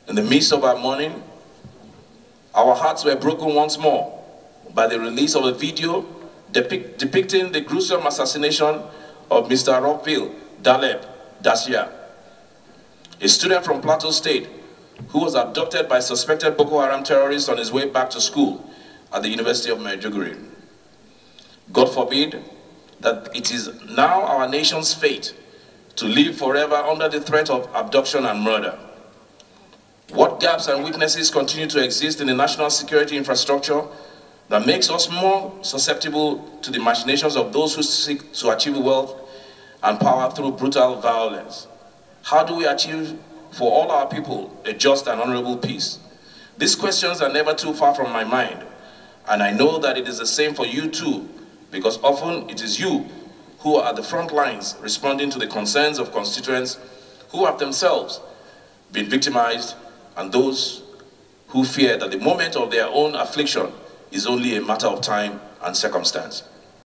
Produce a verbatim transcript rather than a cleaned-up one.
In the midst of our mourning, our hearts were broken once more by the release of a video depict, depicting the gruesome assassination of Mister Rockville Daleb Dacia, a student from Plateau State who was abducted by suspected Boko Haram terrorists on his way back to school at the University of Maiduguri. God forbid that it is now our nation's fate to live forever under the threat of abduction and murder. What gaps and weaknesses continue to exist in the national security infrastructure that makes us more susceptible to the machinations of those who seek to achieve wealth and power through brutal violence? How do we achieve for all our people a just and honorable peace? These questions are never too far from my mind, and I know that it is the same for you too, because often it is you who are at the front lines responding to the concerns of constituents who have themselves been victimized, and those who fear that the moment of their own affliction is only a matter of time and circumstance.